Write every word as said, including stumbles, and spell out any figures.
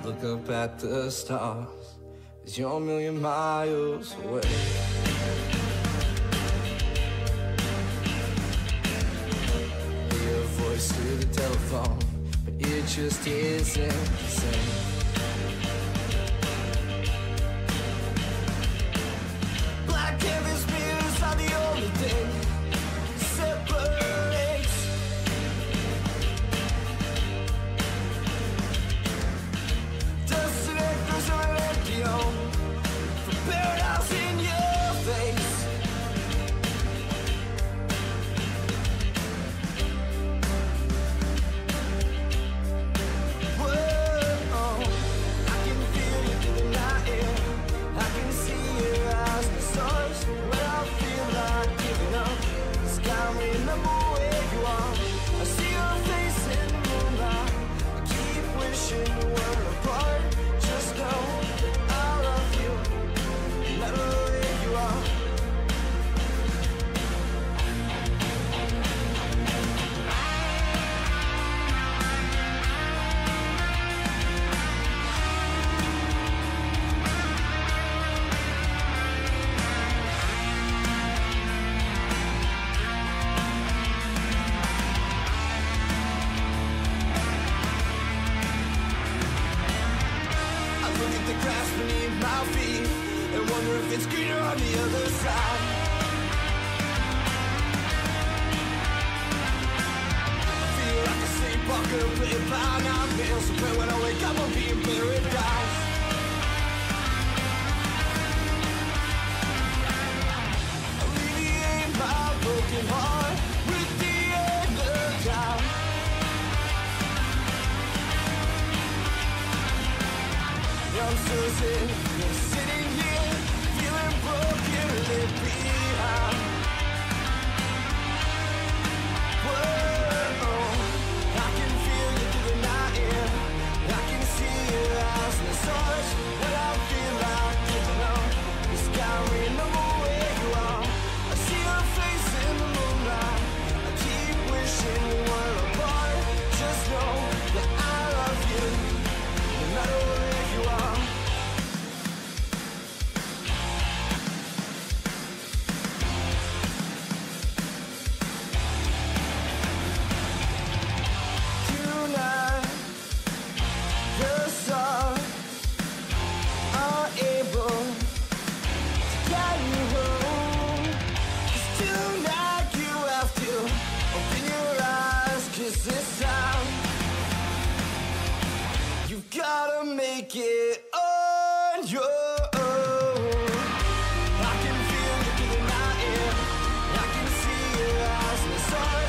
look up at the stars as you're a million miles away. Hear your voice through the telephone, but it just isn't the same. Black canvas mirrors are the only thing that separates. Dust and echoes of an empty home, from paradise in your face. Whoa, I can feel you through the night air. I can see your eyes and the stars. When I feel like giving up, the sky remember where you are. I see your face in the moonlight. I keep wishing we were apart. Just know that I love you, no matter where you are. I look at the grass beneath my feet and wonder if it's greener on the other side. I feel like a sleepwalker playing by nine bills. So pray when I wake up I'll be in paradise. Alleviate my broken heart with the end of time. I'm still sitting, sitting here, feeling broken, left behind. Whoa, I can feel you through the night air. I can see your eyes and the stars. When I feel like giving up, the sky remember where you are. I see your face in the moonlight. I keep wishing we were apart. Just know that I love you, no matter where you are. Tonight, the stars are able to guide you home. 'Cause tonight you have to open your eyes, 'cause this time you've gotta make it on your own. I can feel you through the night air. I can see your eyes and the stars.